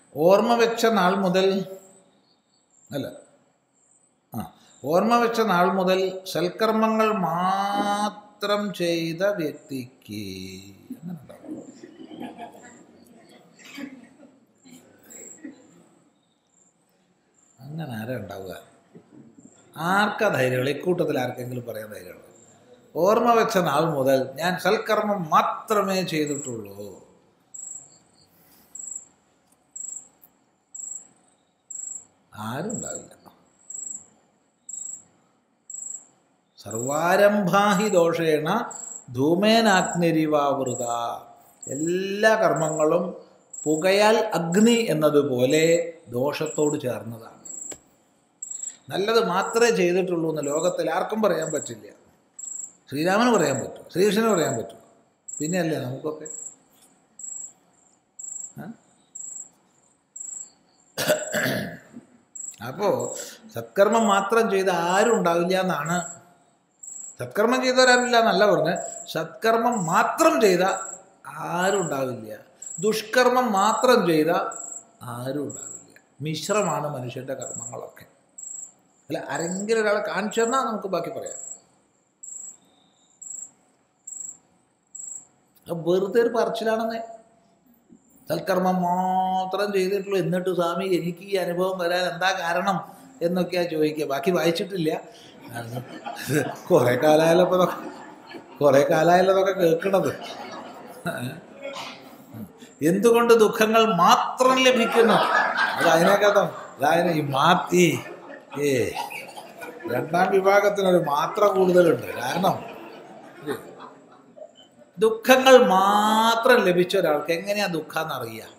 ഓർമ്മ വെച്ച നാൾ മുതൽ അല്ല ഓർമ്മ വെച്ച നാൾ മുതൽ സൽക്കർമ്മങ്ങൾ മാത്രം ചെയ്ത വ്യക്തിക്ക് അങ്ങനെ ഉണ്ടാവും. അങ്ങനെ ആരാ ഉണ്ടാവുക? ആർക്കാ ധൈര്യമുള്ള? ഇക്കൂട്ടത്തിൽ ആർക്കെങ്കിലും പറയാൻ ധൈര്യമുള്ളൂ? ഓർമ്മ വെച്ച നാൾ മുതൽ ഞാൻ സൽക്കർമ്മം മാത്രമേ ചെയ്തിട്ടുള്ളൂ. ആരും ഉണ്ടാവില്ല. സർവാരംഭാഹി ദോഷേണ ധൂമേനാഗ്നിരിവാവൃത. എല്ലാ കർമ്മങ്ങളും പുകയാൽ അഗ്നി എന്നതുപോലെ ദോഷത്തോട് ചേർന്നതാണ്. നല്ലത് മാത്രമേ ചെയ്തിട്ടുള്ളൂ എന്ന് ലോകത്തിൽ ആർക്കും പറയാൻ പറ്റില്ല. ശ്രീരാമന് പറയാൻ പറ്റും, ശ്രീകൃഷ്ണന് പറയാൻ പറ്റും, പിന്നെയല്ലേ നമുക്കൊക്കെ. അപ്പോൾ സത്കർമ്മം മാത്രം ചെയ്ത് ആരും ഉണ്ടാവില്ല എന്നാണ്. സത്കർമ്മം ചെയ്തവരാവില്ല എന്നല്ല പറഞ്ഞ്, സത്കർമ്മം മാത്രം ചെയ്ത ആരും ഉണ്ടാവില്ല, ദുഷ്കർമ്മം മാത്രം ചെയ്ത ആരും ഉണ്ടാവില്ല. മിശ്രമാണ് മനുഷ്യൻ്റെ കർമ്മങ്ങളൊക്കെ. അല്ല, ആരെങ്കിലും ഒരാളെ കാണിച്ചു തന്നാൽ നമുക്ക് ബാക്കി പറയാം. വെറുതെ ഒരു പറച്ചിലാണെന്നേ. സൽക്കർമ്മം മാത്രം ചെയ്തിട്ടുള്ളൂ, എന്നിട്ട് സ്വാമി എനിക്ക് ഈ അനുഭവം വരാൻ എന്താ കാരണം എന്നൊക്കെയാ ചോദിക്കുക. ബാക്കി വായിച്ചിട്ടില്ല. കുറേ കാലമായല്ലോ ഇതൊക്കെ കേൾക്കണത്. എന്തുകൊണ്ട് ദുഃഖങ്ങൾ മാത്രം ലഭിക്കുന്നു? അത് അതിനകത്ത് ഈ മാറ്റി രണ്ടാം വിഭാഗത്തിനൊരു മാത്ര കൂടുതലുണ്ട്. കാരണം ദുഃഖങ്ങൾ മാത്രം ലഭിച്ച ഒരാൾക്ക് എങ്ങനെയാ ദുഃഖം എന്നറിയാം?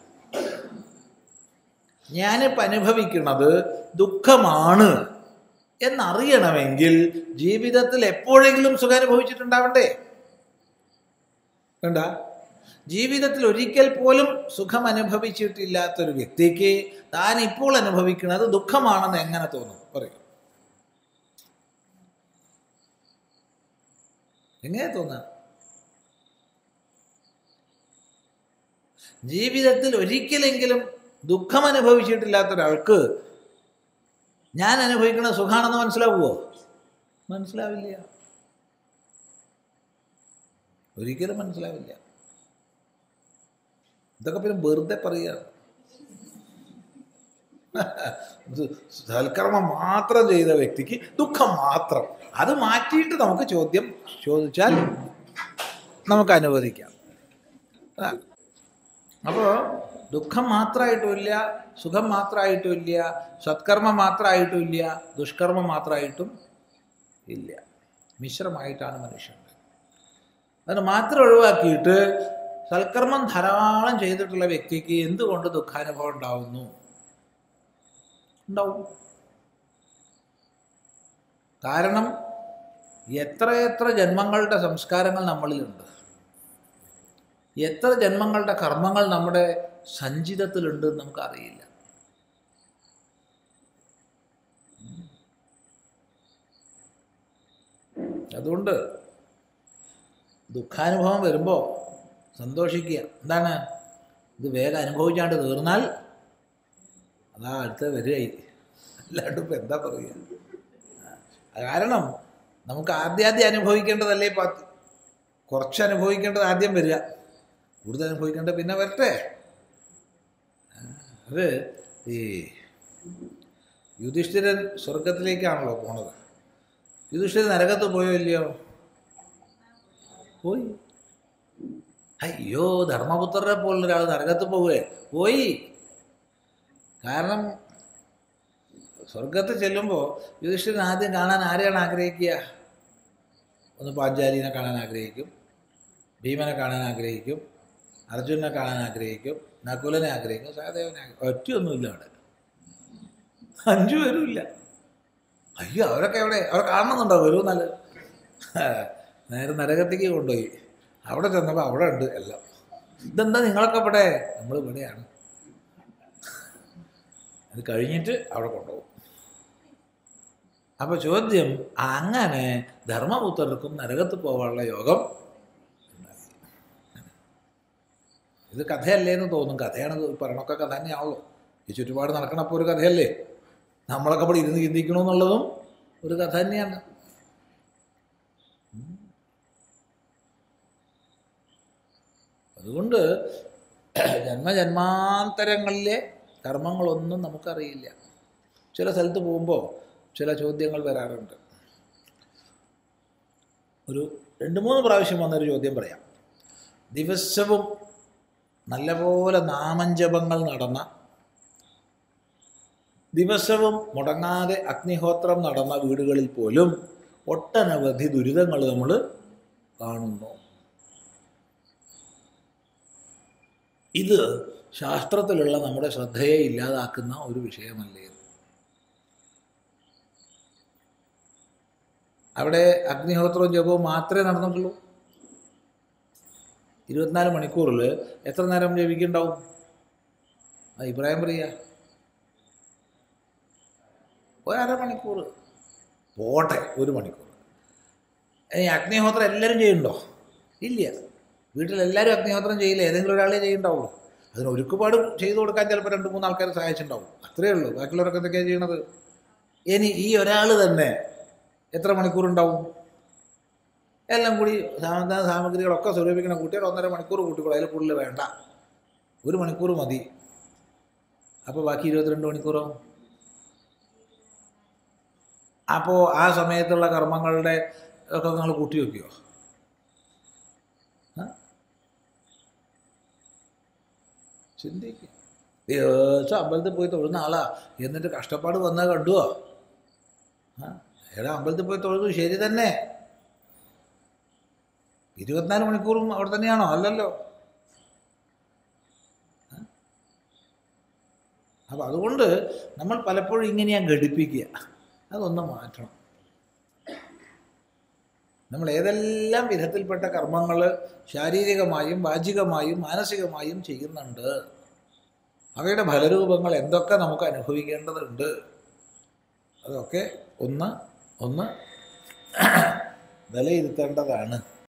ഞാനിപ്പോൾ അനുഭവിക്കുന്നത് ദുഃഖമാണ് എന്നറിയണമെങ്കിൽ ജീവിതത്തിൽ എപ്പോഴെങ്കിലും സുഖം അനുഭവിച്ചിട്ടുണ്ടാവണ്ടേ? വേണ്ട. ജീവിതത്തിൽ ഒരിക്കൽ പോലും സുഖം അനുഭവിച്ചിട്ടില്ലാത്തൊരു വ്യക്തിക്ക് താൻ ഇപ്പോൾ അനുഭവിക്കുന്നത് ദുഃഖമാണെന്ന് എങ്ങനെ തോന്നും? പറയും. എങ്ങനെ തോന്നാം? ജീവിതത്തിൽ ഒരിക്കലെങ്കിലും ദുഃഖം അനുഭവിച്ചിട്ടില്ലാത്ത ഒരാൾക്ക് ഞാൻ അനുഭവിക്കുന്ന സുഖാണെന്ന് മനസ്സിലാവുമോ? മനസ്സിലാവില്ല. ഒരിക്കലും മനസ്സിലാവില്ല. ഇതൊക്കെ പിന്നെ വെറുതെ പറയുകയാണ്. സൽക്കർമ്മം മാത്രം ചെയ്ത വ്യക്തിക്ക് ദുഃഖം മാത്രം. അത് മാറ്റിയിട്ട് നമുക്ക് ചോദ്യം ചോദിച്ചാൽ നമുക്ക് അനുവദിക്കാം. അപ്പോൾ ദുഃഖം മാത്രമായിട്ടുമില്ല, സുഖം മാത്രമായിട്ടുമില്ല, സത്കർമ്മം മാത്രമായിട്ടുമില്ല, ദുഷ്കർമ്മം മാത്രമായിട്ടും ഇല്ല. മിശ്രമായിട്ടാണ് മനുഷ്യൻ്റെ. അത് മാത്രം ഒഴിവാക്കിയിട്ട് സൽക്കർമ്മം ധാരാളം ചെയ്തിട്ടുള്ള വ്യക്തിക്ക് എന്തുകൊണ്ട് ദുഃഖാനുഭവം ഉണ്ടാവുന്നു? ഉണ്ടാവും. കാരണം എത്രയെത്ര ജന്മങ്ങളുടെ സംസ്കാരങ്ങൾ നമ്മളിലുണ്ട്, എത്ര ജന്മങ്ങളുടെ കർമ്മങ്ങൾ നമ്മുടെ സഞ്ചിതത്തിലുണ്ട് നമുക്കറിയില്ല. അതുകൊണ്ട് ദുഃഖാനുഭവം വരുമ്പോൾ സന്തോഷിക്കുക. എന്താണ്? ഇത് വേഗം അനുഭവിച്ചാണ്ട് തീർന്നാൽ അതാ അടുത്ത വരികയായി. അല്ലാണ്ട് ഇപ്പം എന്താ പറയുക? കാരണം നമുക്ക് ആദ്യം അനുഭവിക്കേണ്ടതല്ലേ. കുറച്ച് അനുഭവിക്കേണ്ടത് ആദ്യം വരിക, കൂടുതൽ അനുഭവിക്കേണ്ടത് പിന്നെ വരട്ടെ. അത് ഈ യുധിഷ്ഠിരൻ സ്വർഗത്തിലേക്കാണല്ലോ പോണത്. യുധിഷ്ഠിരൻ നരകത്ത് പോയോ ഇല്ലയോ? പോയി. അയ്യോ, ധർമ്മപുത്രരെ പോലുള്ള ഒരാൾ നരകത്ത് പോവുകയെ? പോയി. കാരണം സ്വർഗത്ത് ചെല്ലുമ്പോൾ യുധിഷ്ഠിരൻ ആദ്യം കാണാൻ ആരെയാണ് ആഗ്രഹിക്കുക? ഒന്ന് പാഞ്ചാലിനെ കാണാൻ ആഗ്രഹിക്കും, ഭീമനെ കാണാൻ ആഗ്രഹിക്കും, അർജുനെ കാണാൻ ആഗ്രഹിക്കും, നകുലനെ ആഗ്രഹിക്കും, സഹദേവനെ ആഗ്രഹിക്കും. ഒറ്റയൊന്നുമില്ല അവിടെ. 5 പേരും ഇല്ല. അയ്യോ, അവരൊക്കെ എവിടെ? അവർ കാണണമെന്നുണ്ടോ? വരും നല്ലത്. നേരെ നരകത്തേക്ക് കൊണ്ടുപോയി. അവിടെ ചെന്നപ്പോൾ അവിടെ ഉണ്ട് എല്ലാം. ഇതെന്താ നിങ്ങളൊക്കെ ഇവിടെ? നമ്മൾ ഇവിടെയാണ്. അത് കഴിഞ്ഞിട്ട് അവിടെ കൊണ്ടുപോകും. അപ്പോൾ ചോദ്യം, അങ്ങനെ ധർമ്മപുത്രർക്കും നരകത്ത് പോകാനുള്ള യോഗം ഇത് കഥയല്ലേന്ന് തോന്നും. കഥയാണ്, പറയണൊക്കെ കഥ തന്നെയാണല്ലോ. ഈ ചുറ്റുപാട് നടക്കണപ്പോൾ ഒരു കഥയല്ലേ. നമ്മളൊക്കെ അവിടെ ഇരുന്ന് ചിന്തിക്കണമെന്നുള്ളതും ഒരു കഥ തന്നെയാണ്. അതുകൊണ്ട് ജന്മജന്മാന്തരങ്ങളിലെ കർമ്മങ്ങളൊന്നും നമുക്കറിയില്ല. ചില സ്ഥലത്ത് പോകുമ്പോൾ ചില ചോദ്യങ്ങൾ വരാറുണ്ട്. ഒരു 2-3 പ്രാവശ്യം വന്നൊരു ചോദ്യം പറയാം. ദിവസവും നല്ലപോലെ നാമജപങ്ങൾ നടന്ന, ദിവസവും മുടങ്ങാതെ അഗ്നിഹോത്രം നടന്ന വീടുകളിൽ പോലും ഒട്ടനവധി ദുരിതങ്ങൾ നമ്മൾ കാണുന്നു. ഇത് ശാസ്ത്രത്തിലുള്ള നമ്മുടെ ശ്രദ്ധയെ ഇല്ലാതാക്കുന്ന ഒരു വിഷയമല്ലേ? അവിടെ അഗ്നിഹോത്രവും ജപവും മാത്രമേ നടന്നിട്ടുള്ളൂ. 24 മണിക്കൂറിൽ എത്ര നേരം ജപിക്കുന്നുണ്ടാവും? അഭിപ്രായം പറയുക. 1/2 മണിക്കൂർ പോട്ടെ, 1 മണിക്കൂർ. ഇനി അഗ്നിഹോത്രം എല്ലാവരും ചെയ്യുന്നുണ്ടോ? ഇല്ല. വീട്ടിലെല്ലാവരും അഗ്നിഹോത്രം ചെയ്യില്ല, ഏതെങ്കിലും ഒരാളെ ചെയ്യുന്നുണ്ടാവുള്ളൂ. അതിന് ഒരുപാട് ചെയ്തു കൊടുക്കാൻ ചിലപ്പോൾ 2-3 ആൾക്കാർ സഹായിച്ചിട്ടുണ്ടാവും, അത്രയേ ഉള്ളൂ. ബാക്കിയുള്ളവരൊക്കെ എന്തൊക്കെയാണ് ചെയ്യണത്? ഇനി ഈ ഒരാൾ തന്നെ എത്ര മണിക്കൂറുണ്ടാവും? എല്ലാം കൂടി സാമഗ്രികളൊക്കെ സ്വരൂപിക്കുന്ന കൂട്ടിയാൽ 1.5 മണിക്കൂർ കൂട്ടിക്കോളൂ, അതിൽ കൂടുതൽ വേണ്ട, 1 മണിക്കൂർ മതി. അപ്പോൾ ബാക്കി 22 മണിക്കൂറോ? അപ്പോൾ ആ സമയത്തുള്ള കർമ്മങ്ങളുടെ ഒക്കെ നിങ്ങൾ കൂട്ടി വയ്ക്കുമോ? ചിന്തിക്കുക. ദിവസം അമ്പലത്തിൽ പോയി തൊഴുന്ന ആളാ, എന്നിട്ട് കഷ്ടപ്പാട് വന്നാൽ കണ്ടുവോ? എടാ, അമ്പലത്തിൽ പോയി തൊഴുതു ശരി തന്നെ, 24 മണിക്കൂറും അവിടെ തന്നെയാണോ? അല്ലല്ലോ. അപ്പം അതുകൊണ്ട് നമ്മൾ പലപ്പോഴും ഇങ്ങനെയാണ് ഘടിപ്പിക്കുക. അതൊന്ന് മാറ്റണം. നമ്മൾ ഏതെല്ലാം വിധത്തിൽപ്പെട്ട കർമ്മങ്ങൾ ശാരീരികമായും വാചികമായും മാനസികമായും ചെയ്യുന്നുണ്ട്, അവയുടെ ഫലരൂപങ്ങൾ എന്തൊക്കെ നമുക്ക് അനുഭവിക്കേണ്ടതുണ്ട്, അതൊക്കെ ഒന്ന് വിലയിരുത്തേണ്ടതാണ്.